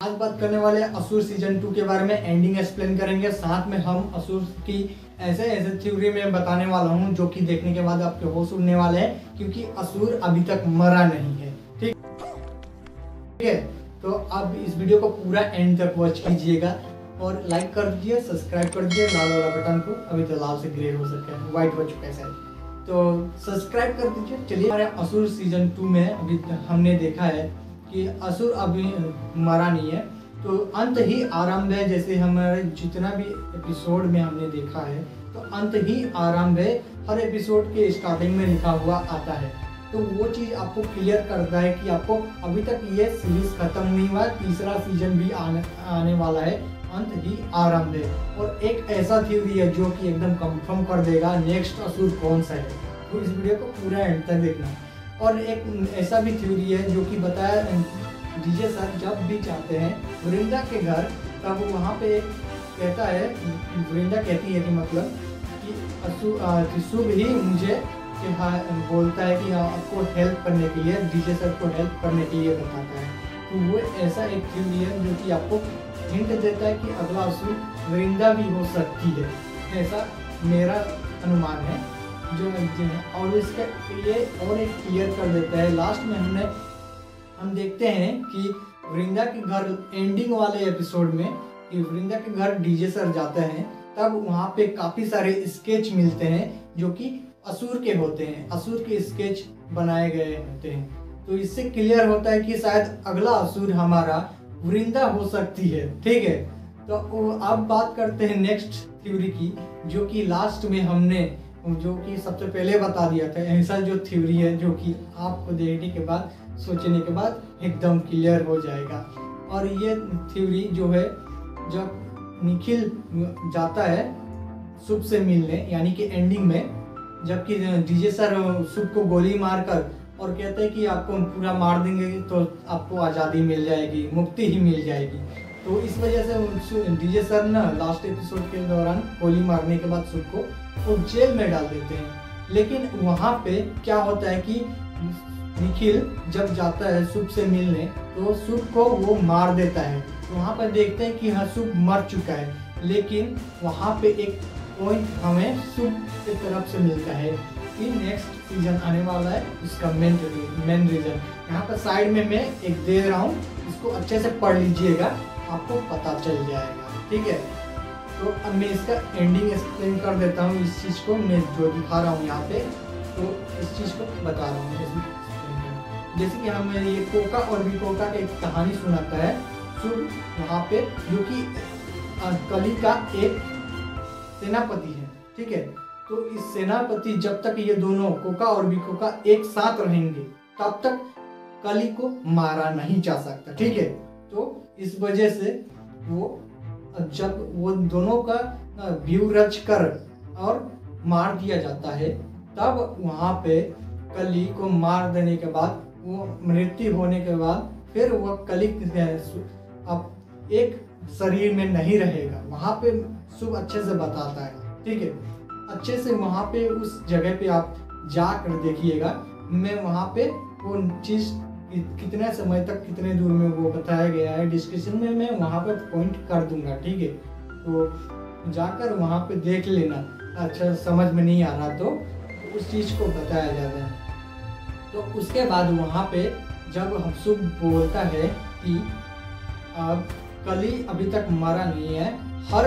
आज बात करने वाले हैं असुर सीजन 2 के बारे में, एंडिंग एक्सप्लेन करेंगे। साथ में हम असुर की ऐसे ऐसे थ्योरी में बताने वाला हूं जो कि देखने के बाद आपके होश उड़ने वाले हैं, क्योंकि असुर अभी तक मरा नहीं है। ठीक है, तो आप इस वीडियो को पूरा एंड तक वॉच कीजिएगा और लाइक कर दीजिए, सब्सक्राइब कर दीजिए लाल वाला बटन को। अभी तो लाल से ग्रे हो सके, व्हाइट हो चुका है शायद, तो सब्सक्राइब कर दीजिए। चलिए, हमारे असुर सीजन 2 में अभी हमने देखा है कि असुर अभी मरा नहीं है, तो अंत ही आरंभ है। जैसे हमारे जितना भी एपिसोड में हमने देखा है, तो अंत ही आरंभ है। हर एपिसोड के स्टार्टिंग में लिखा हुआ आता है, तो वो चीज़ आपको क्लियर करता है कि आपको अभी तक ये सीरीज खत्म नहीं हुआ, तीसरा सीजन भी आने वाला है, अंत ही आरंभ है। और एक ऐसा थ्योरी है जो कि एकदम कंफर्म कर देगा नेक्स्ट असुर कौन सा है, तो इस वीडियो को पूरा एंड तक देखना। और एक ऐसा भी थ्योरी है जो कि बताया डीजे सर जब भी चाहते हैं वृंदा के घर, तब वहाँ पे कहता है, वृंदा कहती है कि मतलब कि शुभ ही मुझे बोलता है कि आपको हेल्प करने के लिए, डीजे सर को हेल्प करने के लिए बताता है। तो वो ऐसा एक थ्योरी है जो कि आपको हिंट देता है कि अगला असुर वृंदा भी हो सकती है, ऐसा मेरा अनुमान है। जो और इसका ये और एक क्लियर कर देता है। लास्ट में हम देखते हैं कि वृंदा के घर एंडिंग वाले एपिसोड में कि वृंदा के घर डीजे सर जाते हैं, तब वहाँ पे काफी सारे स्केच मिलते हैं जो कि असुर के होते हैं, असुर के स्केच बनाए गए होते हैं। तो इससे क्लियर होता है कि शायद अगला असुर हमारा वृंदा हो सकती है। ठीक है, तो अब बात करते हैं नेक्स्ट थ्योरी की, जो कि लास्ट में हमने जो कि सबसे पहले बता दिया था। ऐसा जो थ्योरी है जो कि आपको देखने के बाद, सोचने के बाद एकदम क्लियर हो जाएगा। और ये थ्योरी जो है, जब निखिल जाता है शुभ से मिलने, यानी कि एंडिंग में, जबकि डीजे सर शुभ को गोली मारकर और कहते हैं कि आपको पूरा मार देंगे तो आपको आज़ादी मिल जाएगी, मुक्ति ही मिल जाएगी। तो इस वजह से डीजे सर ना लास्ट एपिसोड के दौरान गोली मारने के बाद शुभ को वो जेल में डाल देते हैं। लेकिन वहाँ पे क्या होता है कि निखिल जब जाता है शुभ से मिलने, तो शुभ को वो मार देता है। तो वहाँ पर देखते हैं कि हाँ, शुभ मर चुका है। लेकिन वहाँ पे एक पॉइंट हमें शुभ की तरफ से मिलता है कि नेक्स्ट सीजन आने वाला है, उसका मेन रीजन यहाँ पर साइड में मैं एक दे रहा हूँ, इसको अच्छे से पढ़ लीजिएगा, आपको पता चल जाएगा। ठीक है, तो अब मैं इसका एंडिंग एक्सप्लेन कर देता हूँ। इस चीज़ को मैं जो दिखा रहा हूँ यहाँ पे, तो इस चीज़ को बता रहा हूँ। जैसे कि हमें ये कोका और विकोका की एक कहानी सुनाता है शुभ वहाँ पे, जो कि कली का एक सेनापति है। ठीक है, तो इस सेनापति जब तक ये दोनों कोका और विकोका एक साथ रहेंगे, तब तक कली को मारा नहीं जा सकता। ठीक है, तो इस वजह से वो जब वो दोनों का व्यू रच कर और मार दिया जाता है, तब वहाँ पे कली को मार देने के बाद, वो मृत्यु होने के बाद, फिर वो कली अब एक शरीर में नहीं रहेगा। वहाँ पे शुभ अच्छे से बताता है। ठीक है, अच्छे से वहाँ पे उस जगह पे आप जाकर देखिएगा। मैं वहाँ पे वो चीज़ कितने समय तक कितने दूर में वो बताया गया है, डिस्क्रिप्शन में मैं वहाँ पे पॉइंट कर दूंगा। ठीक है, तो जाकर वहाँ पे देख लेना। अच्छा, समझ में नहीं आ रहा तो उस चीज़ को बताया जाता है। तो उसके बाद वहाँ पे जब हम शुभ बोलता है कि अब कली अभी तक मरा नहीं है, हर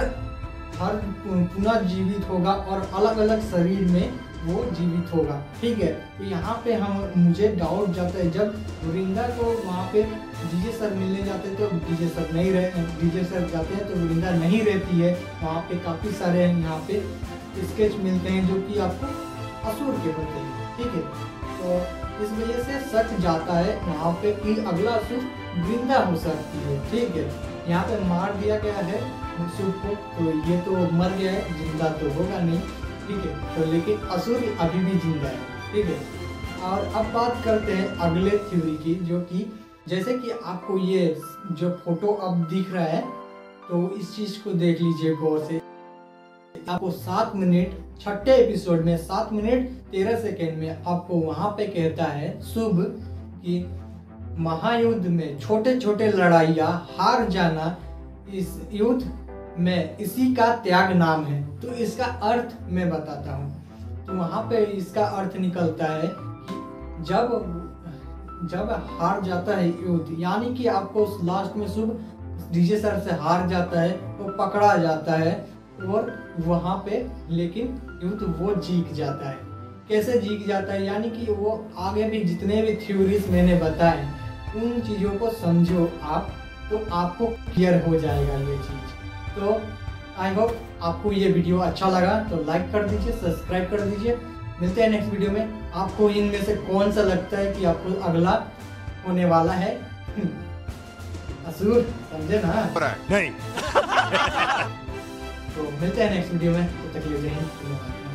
पुनः जीवित होगा और अलग अलग शरीर में वो जीवित होगा। ठीक है, तो यहाँ पे मुझे डाउट जाता है, जब वृंदा को वहाँ पे डीजे सर मिलने जाते हैं, तो डीजे सर जाते हैं तो वृंदा नहीं रहती है। वहाँ पे काफ़ी सारे यहाँ पे स्केच मिलते हैं जो कि आपको असुर के होते हैं। ठीक है, तो इस वजह से सच जाता है वहाँ पे कि अगला असुर वृंदा हो सकती है। ठीक है, यहाँ पे मार दिया गया है शुभ को, तो ये तो मर गया है, जिंदा तो होगा नहीं। ठीक है, तो लेकिन असुर अभी भी जिंदा है। ठीक है, और अब बात करते हैं अगले थ्योरी की, जो कि जैसे कि आपको ये जो फोटो अब दिख रहा है, तो इस चीज को देख लीजिए गौर से। आपको 7 मिनट, छठे एपिसोड में 7 मिनट 13 सेकेंड में आपको वहां पे कहता है शुभ कि महायुद्ध में छोटे छोटे लड़ाइयाँ हार जाना, इस युद्ध में इसी का त्याग नाम है। तो इसका अर्थ मैं बताता हूँ। तो वहाँ पे इसका अर्थ निकलता है कि जब हार जाता है युद्ध, यानी कि आपको उस लास्ट में शुभ डीजे सर से हार जाता है, वो पकड़ा जाता है और वहाँ पे लेकिन युद्ध वो जीत जाता है। कैसे जीत जाता है, यानी कि वो आगे भी जितने भी थ्योरीज मैंने बताए उन चीज़ों को समझो आप, तो आपको क्लियर हो जाएगा ये चीज़। तो आई होप आपको ये वीडियो अच्छा लगा, तो लाइक कर दीजिए, सब्सक्राइब कर दीजिए। मिलते हैं नेक्स्ट वीडियो में। आपको इनमें से कौन सा लगता है कि आपको अगला होने वाला है असुर, समझे ना? नहीं। तो मिलते हैं नेक्स्ट वीडियो में, तब तक के लिए जय हिंद।